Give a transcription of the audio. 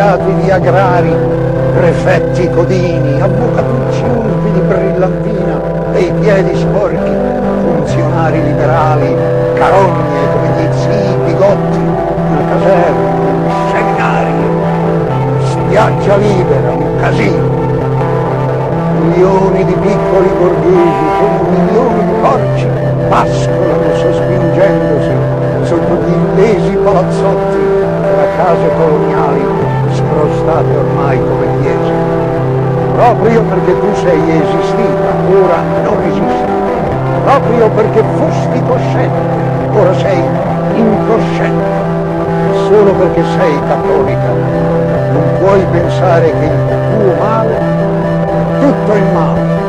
scienziati di agrari, prefetti codini, avvocatucci unti di brillantina e i piedi sporchi, funzionari liberali, carogne come gli zii bigotti, una caserma, un seminario, spiaggia libera, un casino. Milioni di piccoli borghesi come milioni di porci pascolano sospingendosi sotto gli illesi palazzotti delle case coloniali scrostate ormai come chiese. Proprio perché tu sei esistita, ora non esisti. Proprio perché fosti cosciente, ora sei incosciente. Solo perché sei cattolica non puoi pensare che il tuo male tutto il male